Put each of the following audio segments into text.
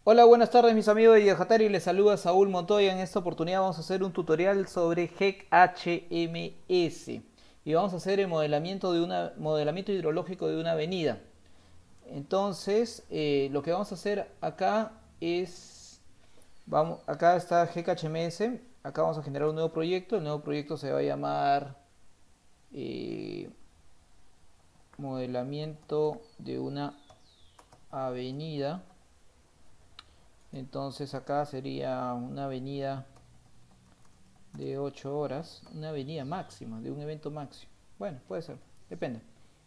Hola, buenas tardes mis amigos de Yajatari, les saluda Saúl Montoya. En esta oportunidad vamos a hacer un tutorial sobre GEC HMS y vamos a hacer el modelamiento hidrológico de una avenida. Entonces, lo que vamos a hacer acá es, acá está GEC HMS, acá vamos a generar un nuevo proyecto. El nuevo proyecto se va a llamar eh, modelamiento de una avenida. Entonces acá sería una avenida de 8 horas, una avenida máxima, de un evento máximo. Bueno, puede ser, depende.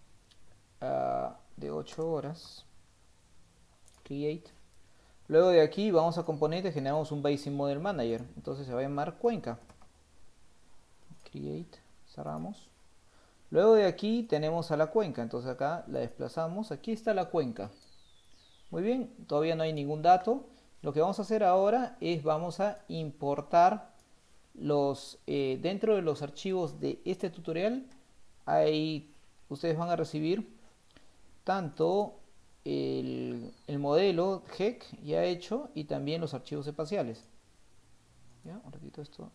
De 8 horas, create. Luego de aquí vamos a componentes, generamos un Basic Model Manager. Entonces se va a llamar Cuenca. Create, cerramos. Luego de aquí tenemos a la cuenca, entonces acá la desplazamos. Aquí está la cuenca. Muy bien, todavía no hay ningún dato. Lo que vamos a hacer ahora es vamos a importar dentro de los archivos de este tutorial. Ahí ustedes van a recibir tanto el modelo GEC ya hecho y también los archivos espaciales. ¿Ya? Un ratito esto.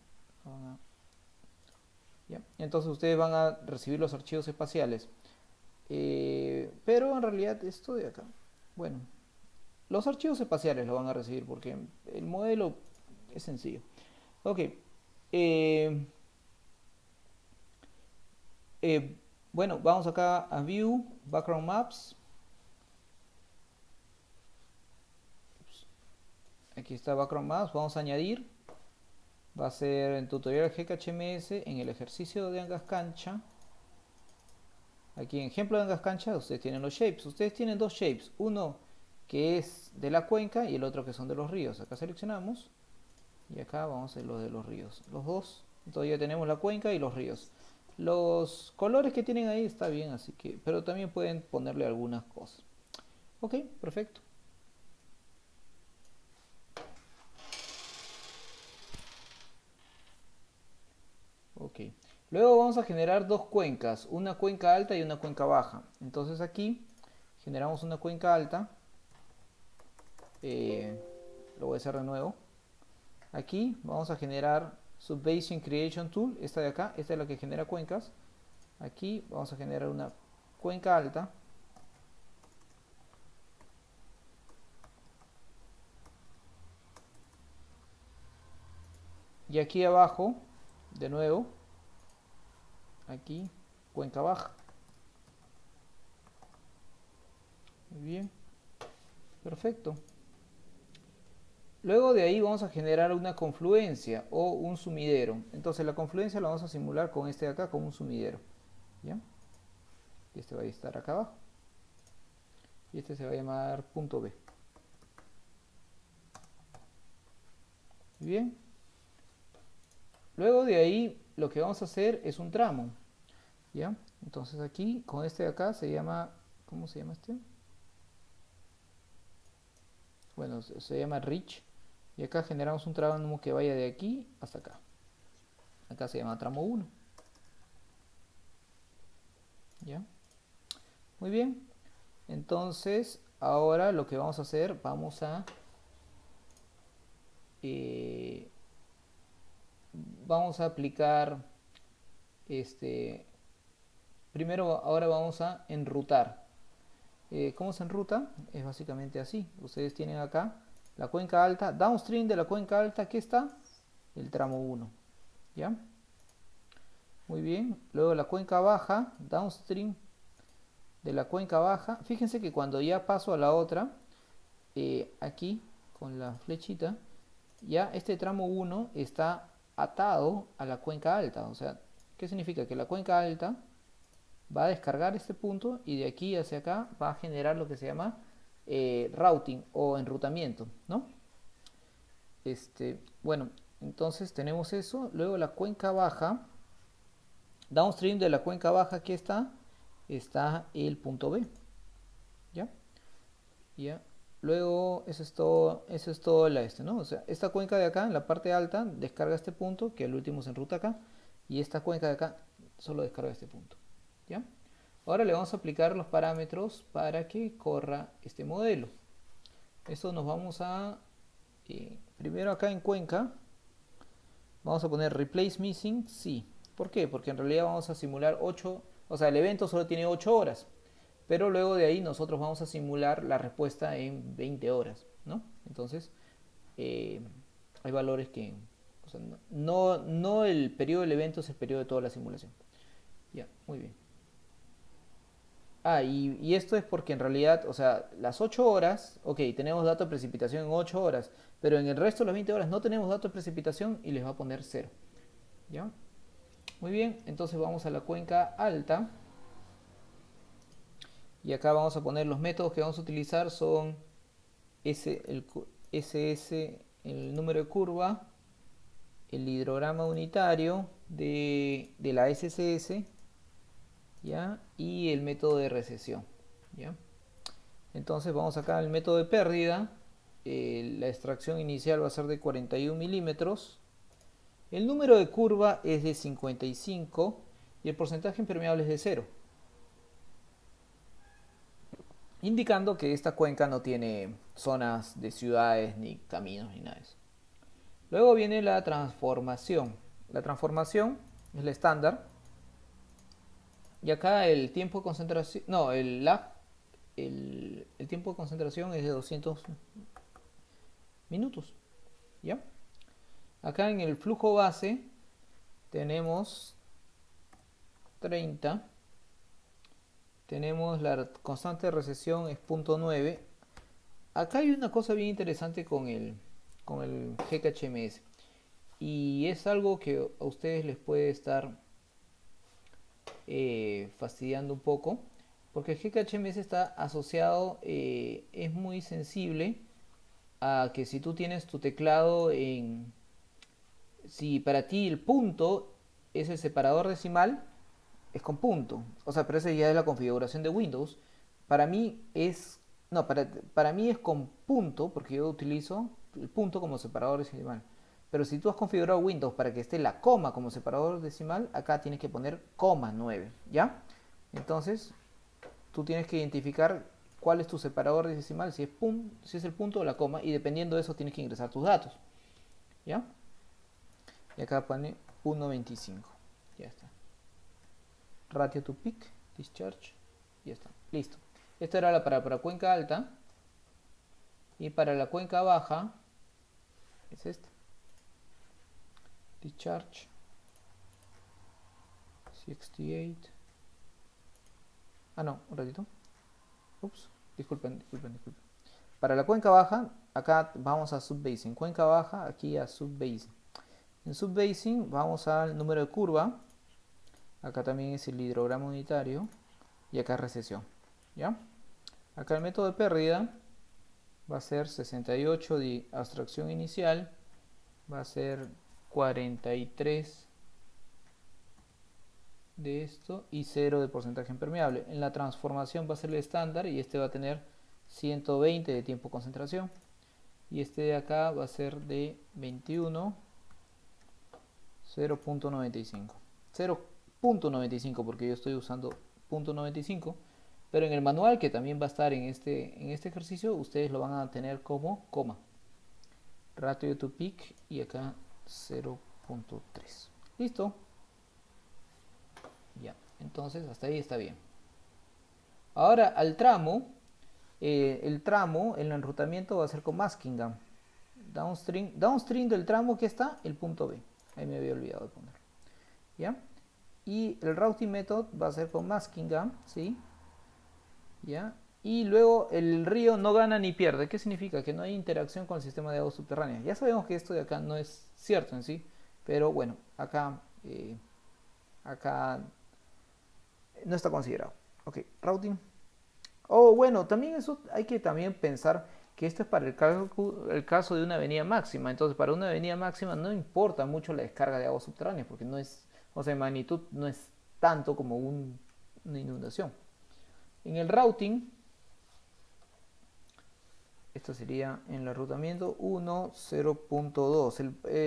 ¿Ya? Entonces ustedes van a recibir los archivos espaciales. Pero en realidad esto de acá, bueno, los archivos espaciales lo van a recibir porque el modelo es sencillo. Ok. Eh, bueno, vamos acá a View, Background Maps. Aquí está Background Maps. Vamos a añadir. Va a ser en tutorial GKHMS en el ejercicio de Angas Cancha. Aquí en ejemplo de Angas Cancha ustedes tienen los shapes. Ustedes tienen dos shapes. Uno que es de la cuenca y el otro que son de los ríos. Acá seleccionamos. Y acá vamos a ver los de los ríos. Los dos. Entonces ya tenemos la cuenca y los ríos. Los colores que tienen ahí está bien, así que, pero también pueden ponerle algunas cosas. Ok, perfecto. Ok. Luego vamos a generar dos cuencas, una cuenca alta y una cuenca baja. Entonces aquí generamos una cuenca alta. Eh, lo voy a hacer de nuevo. Aquí vamos a generar Subbasin Creation Tool, esta de acá, esta es la que genera cuencas. Aquí vamos a generar una cuenca alta. Y aquí abajo, de nuevo, aquí, cuenca baja. Muy bien, perfecto. Luego de ahí vamos a generar una confluencia o un sumidero. Entonces la confluencia la vamos a simular con este de acá, con un sumidero. ¿Ya? Y este va a estar acá abajo. Y este se va a llamar punto B. Muy bien. Luego de ahí lo que vamos a hacer es un tramo. ¿Ya? Entonces aquí, con este de acá se llama... ¿Cómo se llama este? Bueno, se llama Reach. Y acá generamos un tramo que vaya de aquí hasta acá. Acá se llama tramo 1. ¿Ya? Muy bien. Entonces, ahora lo que vamos a hacer, eh, vamos a aplicar primero ahora vamos a enrutar. ¿Cómo se enruta? Es básicamente así. Ustedes tienen acá la cuenca alta, downstream de la cuenca alta, aquí está el tramo 1. ¿Ya? Muy bien. Luego la cuenca baja, downstream de la cuenca baja. Fíjense que cuando ya paso a la otra, aquí con la flechita, ya este tramo 1 está atado a la cuenca alta. O sea, ¿qué significa? Que la cuenca alta va a descargar este punto y de aquí hacia acá va a generar lo que se llama routing o enrutamiento, ¿no? Bueno, entonces tenemos eso. Luego la cuenca baja, downstream de la cuenca baja que está el punto B, ¿ya? ¿Ya? Luego eso es todo ¿no? O sea, esta cuenca de acá, en la parte alta, descarga este punto, que el último se enruta acá, y esta cuenca de acá solo descarga este punto, ¿ya? Ahora le vamos a aplicar los parámetros para que corra este modelo. Esto nos vamos a... primero acá en Cuenca, vamos a poner replace missing, sí. ¿Por qué? Porque en realidad vamos a simular 8, o sea, el evento solo tiene 8 horas. Pero luego de ahí nosotros vamos a simular la respuesta en 20 horas, ¿no? Entonces, eh, hay valores que... O sea, no el periodo del evento es el periodo de toda la simulación. Ya, muy bien. Ah, y esto es porque en realidad, o sea, las 8 horas, ok, tenemos dato de precipitación en 8 horas, pero en el resto de las 20 horas no tenemos dato de precipitación y les va a poner 0. ¿Ya? Muy bien, entonces vamos a la cuenca alta. Y acá vamos a poner los métodos que vamos a utilizar son SS, el número de curva, el hidrograma unitario de la SSS, ¿ya? Y el método de recesión, ¿ya? Entonces vamos acá al método de pérdida. La extracción inicial va a ser de 41 milímetros. El número de curva es de 55 y el porcentaje impermeable es de 0. Indicando que esta cuenca no tiene zonas de ciudades, ni caminos, ni nada de eso. Luego viene la transformación. La transformación es la estándar. Y acá el tiempo de concentración, no, el tiempo de concentración es de 200 minutos. ¿Ya? Acá en el flujo base tenemos 30. Tenemos la constante de recesión es 0.9. Acá hay una cosa bien interesante con el GKHMS. Y es algo que a ustedes les puede estar fastidiando un poco. Porque el GKHMS está asociado, es muy sensible a que si tú tienes tu teclado en... Si para ti el punto es el separador decimal, es con punto. O sea, pero esa ya es la configuración de Windows. Para mí es... No, para mí es con punto, porque yo utilizo el punto como separador decimal. Pero si tú has configurado Windows para que esté la coma como separador decimal, acá tienes que poner coma 9, ¿ya? Entonces, tú tienes que identificar cuál es tu separador decimal, si es el punto o la coma, y dependiendo de eso tienes que ingresar tus datos, ¿ya? Y acá pone 1.25, ya está. Ratio to peak, discharge, ya está, listo. Esto era para cuenca alta. Y para la cuenca baja es esta. Discharge 68. Ah, no, un ratito. Ups, disculpen. Para la cuenca baja, acá vamos a subbasing. Cuenca baja, aquí a subbasing. En subbasing vamos al número de curva. Acá también es el hidrograma unitario. Y acá recesión. ¿Ya? Acá el método de pérdida va a ser 68 de abstracción inicial. Va a ser 43 de esto y 0 de porcentaje impermeable. En la transformación va a ser el estándar y este va a tener 120 de tiempo de concentración. Y este de acá va a ser de 21, 0.95. 0.95 porque yo estoy usando 0.95. Pero en el manual, que también va a estar en este ejercicio, ustedes lo van a tener como coma. Ratio to peak y acá 0.3. Listo. Ya, entonces hasta ahí está bien. Ahora al tramo, el tramo, el enrutamiento va a ser con masking gun. Downstream del tramo que está, el punto B. Ahí me había olvidado de poner. ¿Ya? Y el routing method va a ser con masking gun, ¿sí? ¿Ya? Y luego el río no gana ni pierde. ¿Qué significa? Que no hay interacción con el sistema de agua subterránea. Ya sabemos que esto de acá no es cierto en sí, pero bueno, acá no está considerado. Ok, routing. Oh, bueno, también eso hay que también pensar que esto es para el caso de una avenida máxima. Entonces, para una avenida máxima no importa mucho la descarga de agua subterránea, porque no es, o sea, en magnitud no es tanto como una inundación. En el routing, esto sería en el enrutamiento 1, 0.2.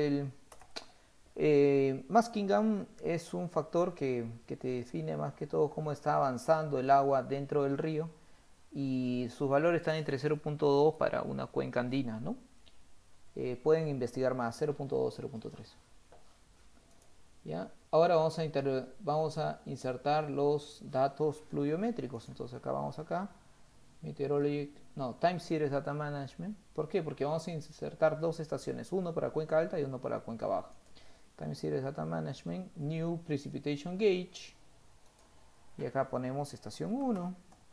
Masking gun es un factor que te define más que todo cómo está avanzando el agua dentro del río. y sus valores están entre 0.2 para una cuenca andina, ¿no? Pueden investigar más, 0.2, 0.3. ¿Ya? Ahora vamos a insertar los datos pluviométricos. Entonces acá vamos acá, Meteorologic, no, Time Series Data Management. ¿Por qué? Porque vamos a insertar dos estaciones, uno para cuenca alta y uno para cuenca baja. Time Series Data Management, New Precipitation Gauge. Y acá ponemos estación 1.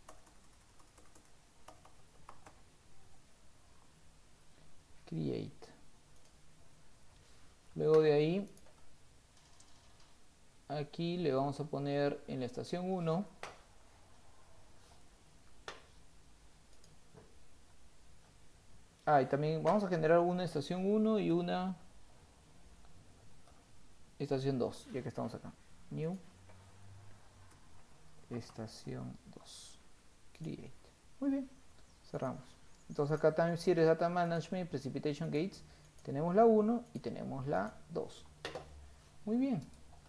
Create. Luego de ahí, aquí le vamos a poner en la estación 1 y también vamos a generar una estación 1 y una estación 2, ya que estamos acá. New estación 2. Create. Muy bien. Cerramos. Entonces acá Time Series Data Management, Precipitation Gates. Tenemos la 1 y tenemos la 2. Muy bien.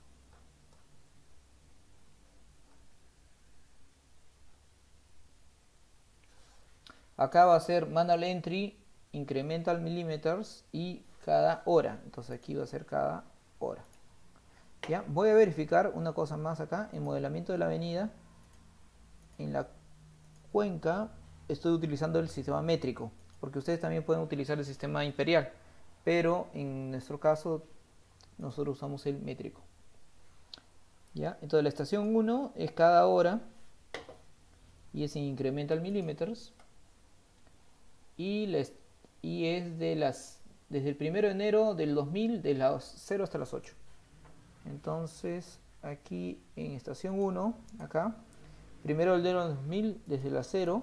Acá va a ser manual entry, incremental millimeters y cada hora. Entonces aquí va a ser cada hora. ¿Ya? Voy a verificar una cosa más acá. En modelamiento de la avenida, en la cuenca, estoy utilizando el sistema métrico. Porque ustedes también pueden utilizar el sistema imperial. Pero en nuestro caso, nosotros usamos el métrico. ¿Ya? Entonces la estación 1 es cada hora y es en incremental millimeters. Y es desde el 1 de enero del 2000, de las 0 hasta las 8. Entonces aquí en estación 1, acá, 1 de enero del 2000, desde las 0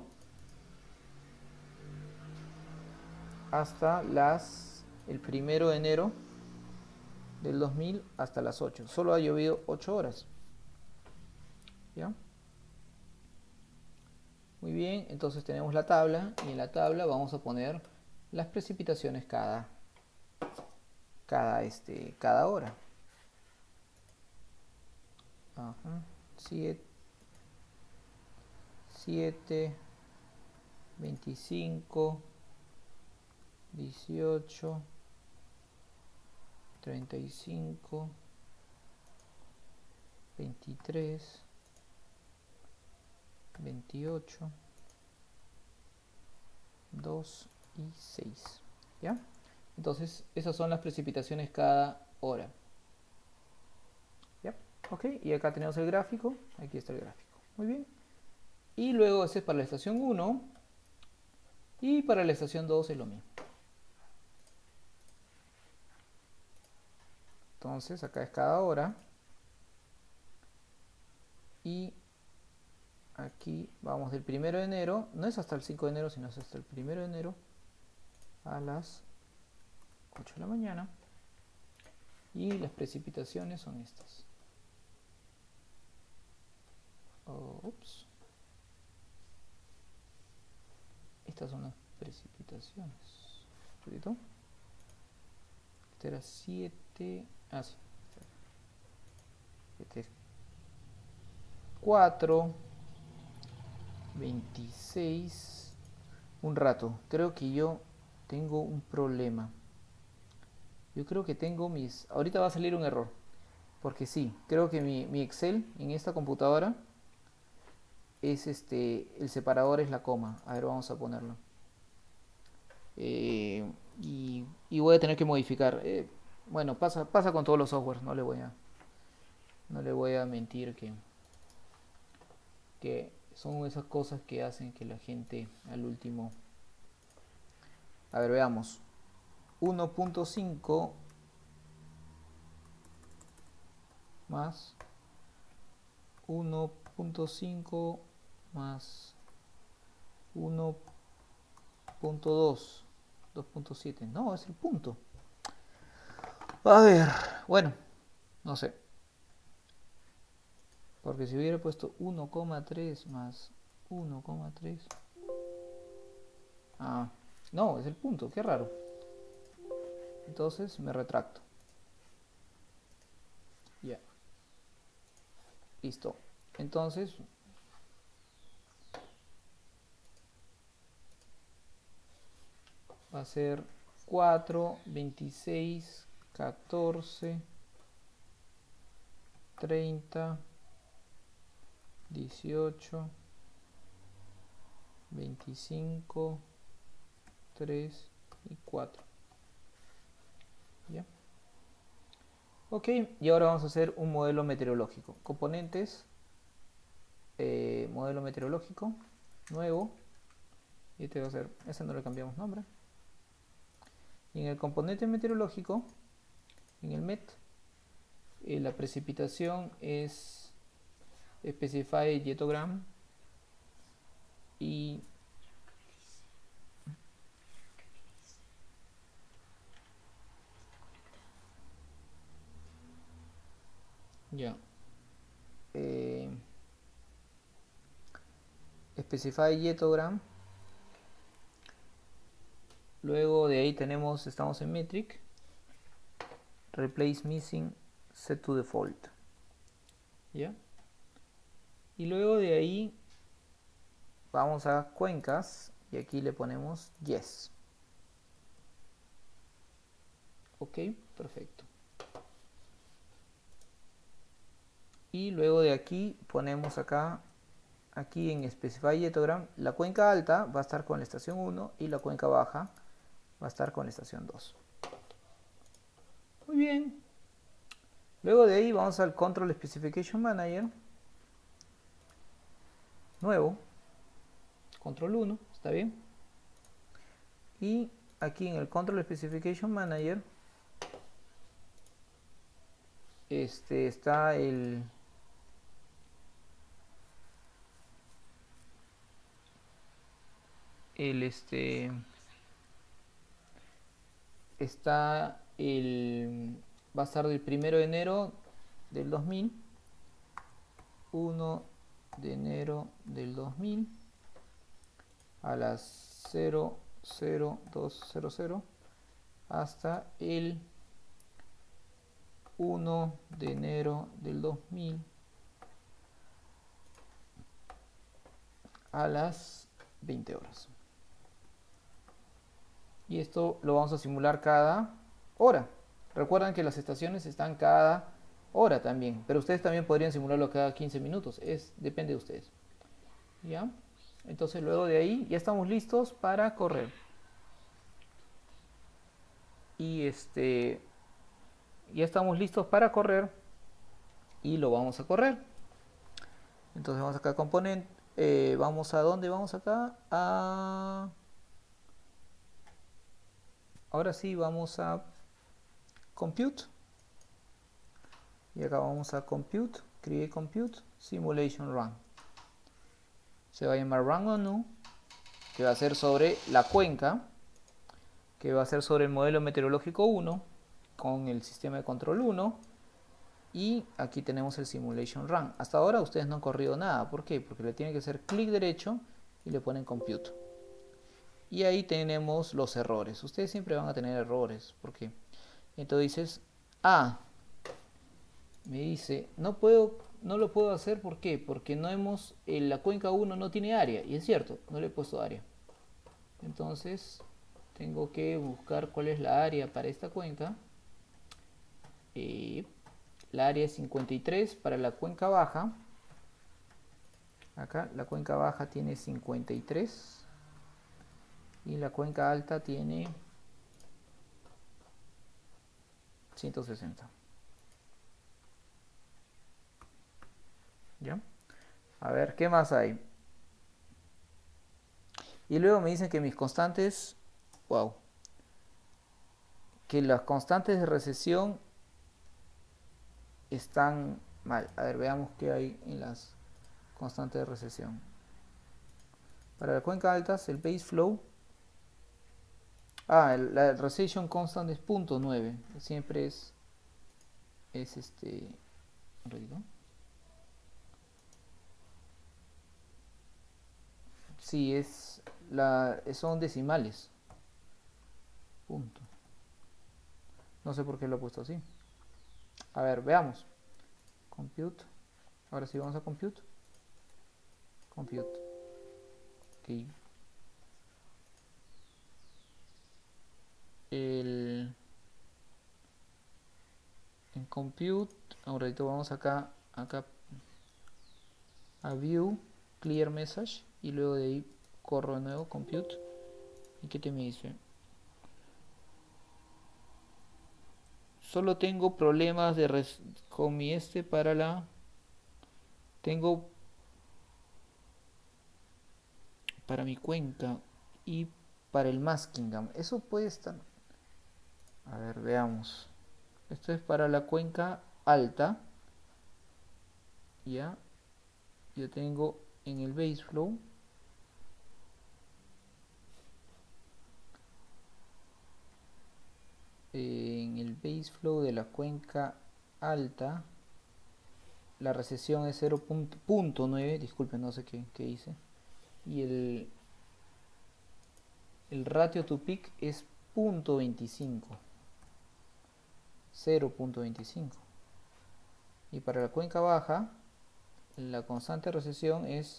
hasta el 1 de enero del 2000 hasta las 8. Solo ha llovido 8 horas. ¿Ya? Muy bien, entonces tenemos la tabla y en la tabla vamos a poner las precipitaciones cada hora. Ajá. 7, 25, 18, 35, 23, 28, 2 y 6. ¿Ya? Entonces, esas son las precipitaciones cada hora. ¿Ya? Ok, y acá tenemos el gráfico. Aquí está el gráfico. Muy bien. Y luego ese es para la estación 1. Y para la estación 2 es lo mismo. Entonces, acá es cada hora. Y aquí vamos del 1 de enero. No es hasta el 5 de enero, sino es hasta el 1 de enero a las 8 de la mañana. Y las precipitaciones son estas. Ups. Estas son las precipitaciones. ¿Listo? Este era 7. Ah, sí. Este es 4. 26. Un rato. Creo que yo tengo un problema. Yo creo que tengo mis... Ahorita va a salir un error. Porque sí, creo que mi Excel en esta computadora es el separador es la coma. A ver, vamos a ponerlo. Y voy a tener que modificar. Bueno, pasa con todos los softwares. No le voy a mentir que son esas cosas que hacen que la gente al último... A ver, veamos. 1.5 más 1.5 más 1.2, 2.7. No, es el punto. A ver, bueno, no sé. Porque si hubiera puesto 1,3 más 1,3. Ah, no, es el punto, qué raro. Entonces me retracto. Ya. Listo. Entonces va a ser 4, 26, 14, 30, 18, 25, 3 y 4. ¿Ya? Ok, y ahora vamos a hacer un modelo meteorológico. Componentes, modelo meteorológico, nuevo. Y este va a ser, ese no le cambiamos nombre. Y en el componente meteorológico, en el MET, la precipitación es specify yetogram y ya specify yetogram. Luego de ahí tenemos, estamos en metric, replace missing, set to default. ¿Ya? Y luego de ahí vamos a cuencas y aquí le ponemos yes. Ok, perfecto. Y luego de aquí ponemos acá, aquí en specify yetogram, la cuenca alta va a estar con la estación 1 y la cuenca baja va a estar con la estación 2. Muy bien. Luego de ahí vamos al Control Specification Manager. Nuevo. Control 1, está bien. Y aquí en el Control Specification Manager está va a estar del 1 de enero del 2000, 1 de enero del 2000 a las 00200 hasta el 1 de enero del 2000 a las 20 horas. Y esto lo vamos a simular cada hora. Recuerdan que las estaciones están cada hora también, pero ustedes también podrían simularlo cada 15 minutos. Depende de ustedes. ¿Ya? Entonces luego de ahí ya estamos listos para correr. Y ya estamos listos para correr y lo vamos a correr. Entonces vamos acá a componente, vamos a dónde vamos acá ahora sí vamos a compute y acá vamos a compute, create compute, simulation run. Se va a llamar run on new, que va a ser sobre la cuenca, que va a ser sobre el modelo meteorológico 1 con el sistema de control 1. Y aquí tenemos el simulation run. Hasta ahora ustedes no han corrido nada. ¿Por qué? Porque le tienen que hacer clic derecho y le ponen compute. Y ahí tenemos los errores. Ustedes siempre van a tener errores. ¿Por qué? Entonces dices, me dice, no lo puedo hacer. ¿Por qué? Porque la cuenca 1 no tiene área. Y es cierto, no le he puesto área. Entonces tengo que buscar cuál es la área para esta cuenca. La área es 53 para la cuenca baja. Acá la cuenca baja tiene 53 y la cuenca alta tiene 160. ¿Ya? A ver, ¿qué más hay? Y luego me dicen que mis constantes, wow, que las constantes de recesión están mal. A ver, veamos qué hay en las constantes de recesión. Para la cuenca altas, el base flow, la recession constant es 0.9, siempre es un ratito. Sí, son decimales. Punto. No sé por qué lo he puesto así. A ver, veamos. Compute. Ahora sí vamos a compute. Compute. Ok. en compute, ahorita vamos acá a view, clear message, y luego de ahí corro de nuevo compute. ¿Y qué te me dice? Solo tengo problemas con mi tengo para mi cuenca y para el masking. Eso puede estar. A ver, veamos. Esto es para la cuenca alta. Ya. Yo tengo en el baseflow. En el baseflow de la cuenca alta. La recesión es 0.9. Disculpen, no sé qué hice. Y el ratio to peak es 0.25. 0.25. Y para la cuenca baja, la constante de recesión es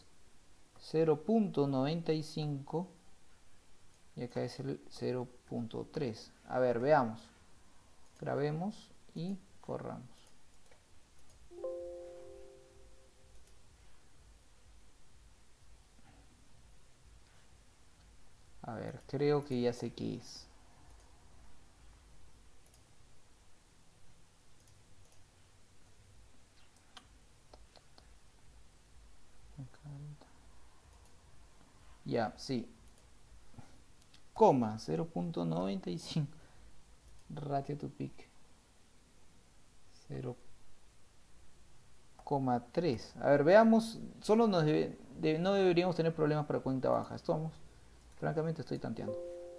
0.95 y acá es el 0.3. A ver, veamos. Grabemos y corramos. A ver, creo que ya sé qué es. Ya, sí. Coma 0.95. Ratio to peak 0.3. A ver, veamos. Solo no deberíamos tener problemas para cuenta baja. Francamente estoy tanteando.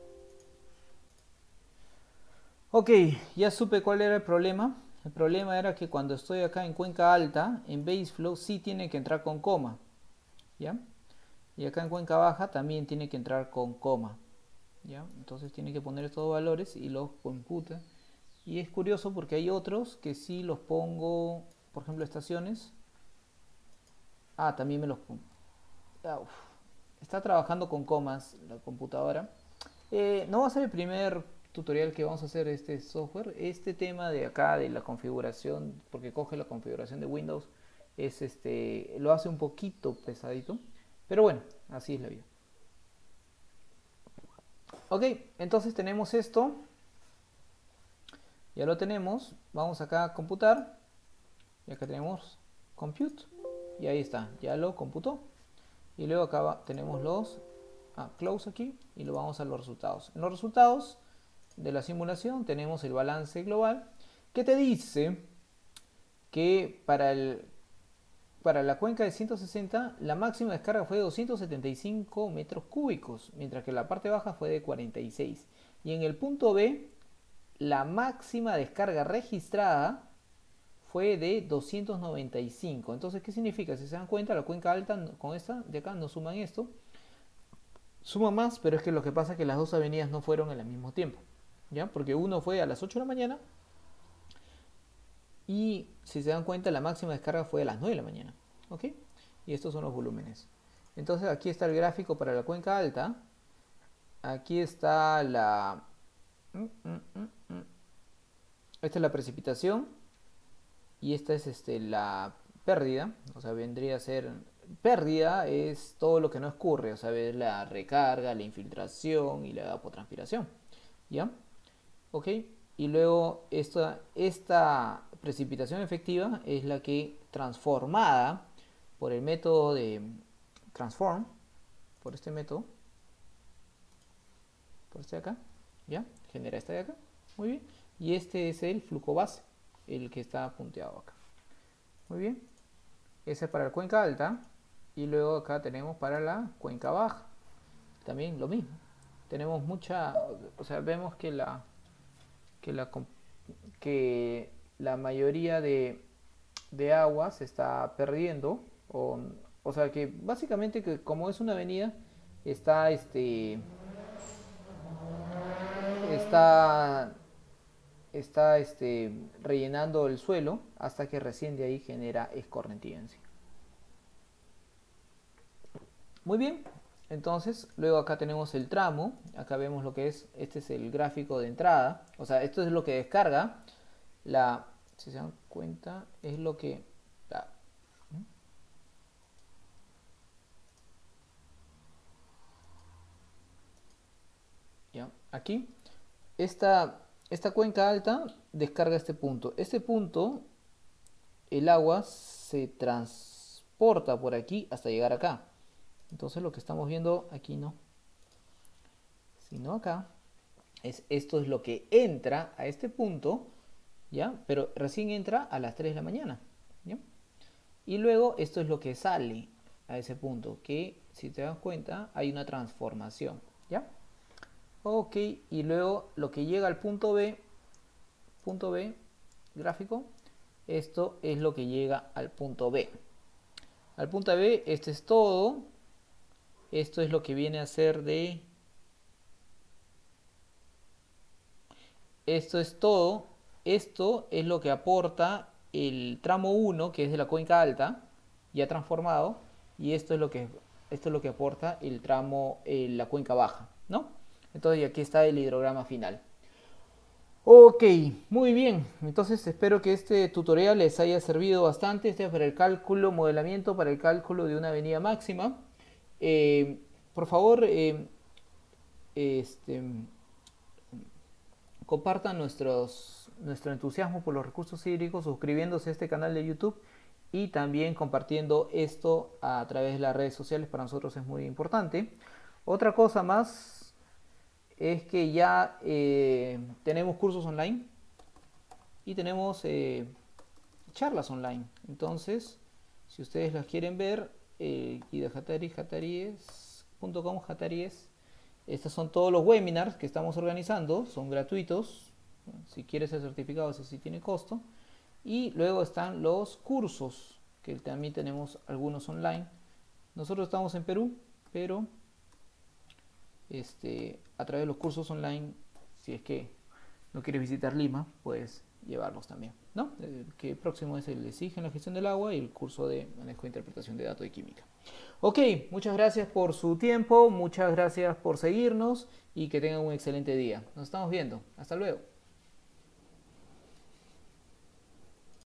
Ok, ya supe cuál era el problema. El problema era que cuando estoy acá en cuenca alta, en baseflow sí tiene que entrar con coma. ¿Ya? Y acá en cuenca baja también tiene que entrar con coma. ¿Ya? Entonces tiene que poner estos valores y los computa. Y es curioso porque hay otros que sí los pongo, por ejemplo, estaciones. También me los pongo. Está trabajando con comas la computadora. No va a ser el primer tutorial que vamos a hacer de este software. Este tema de acá de la configuración, porque coge la configuración de Windows, lo hace un poquito pesadito. Pero bueno, así es la vida. Ok, entonces tenemos esto. Ya lo tenemos. Vamos acá a computar. Y acá tenemos compute. Y ahí está, ya lo computó. Y luego acá tenemos los close aquí. Y lo vamos a los resultados. En los resultados de la simulación tenemos el balance global, que te dice que para la cuenca de 160 la máxima descarga fue de 275 metros cúbicos, mientras que la parte baja fue de 46. Y en el punto B, la máxima descarga registrada fue de 295. Entonces, ¿qué significa? Si se dan cuenta, la cuenca alta con esta de acá no suman esto. Suma más, pero es que lo que pasa es que las dos avenidas no fueron al mismo tiempo. ¿Ya? Porque uno fue a las 8 de la mañana y si se dan cuenta la máxima descarga fue a las 9 de la mañana. ¿Ok? Y estos son los volúmenes. Entonces aquí está el gráfico para la cuenca alta. Aquí está esta es la precipitación y esta es la pérdida. O sea, vendría a ser... Pérdida es todo lo que no escurre, o sea, es la recarga, la infiltración y la evapotranspiración. ¿Ya? ¿Ok? Y luego esta precipitación efectiva es la que transformada por el método de transform, por este método, por este de acá, ¿ya? Genera este de acá, muy bien. Y este es el flujo base, el que está punteado acá. Muy bien. Ese es para la cuenca alta. Y luego acá tenemos para la cuenca baja. También lo mismo. Tenemos o sea, vemos que la mayoría de agua se está perdiendo. O sea que básicamente que como es una avenida, está está rellenando el suelo hasta que recién de ahí genera escorrentía en sí. Muy bien, Entonces, luego acá tenemos el tramo, acá vemos lo que es, este es el gráfico de entrada, o sea, esto es lo que descarga, si se dan cuenta, es lo que, ya, aquí, esta cuenca alta descarga este punto, el agua se transporta por aquí hasta llegar acá, entonces lo que estamos viendo aquí no, sino acá. Esto es lo que entra a este punto, ¿ya? Pero recién entra a las 3 de la mañana, ¿ya? Y luego esto es lo que sale a ese punto, que si te das cuenta hay una transformación, ¿ya? Ok, y luego lo que llega al punto B, gráfico, esto es lo que llega al punto B. Al punto B, este es todo, esto es lo que viene a ser de... Esto es todo. Esto es lo que aporta el tramo 1, que es de la cuenca alta, ya transformado. Y esto es lo que aporta el tramo, la cuenca baja, ¿no? Entonces aquí está el hidrograma final. Ok, muy bien. Entonces espero que este tutorial les haya servido bastante. Este es para el cálculo, modelamiento para el cálculo de una avenida máxima. Por favor, compartan nuestro entusiasmo por los recursos hídricos suscribiéndose a este canal de YouTube y también compartiendo esto a través de las redes sociales. Para nosotros es muy importante. Otra cosa más es que ya tenemos cursos online y tenemos charlas online. Entonces, si ustedes las quieren ver, jataries.com, jataries. Estos son todos los webinars que estamos organizando, son gratuitos. Si quieres el certificado, ese sí tiene costo. Y luego están los cursos, que también tenemos algunos online. Nosotros estamos en Perú, pero a través de los cursos online, si es que no quieres visitar Lima, puedes llevarlos también, ¿no? Que próximo es el SIG en la gestión del agua y el curso de manejo e interpretación de datos de química. Ok, muchas gracias por su tiempo, muchas gracias por seguirnos y que tengan un excelente día. Nos estamos viendo. Hasta luego.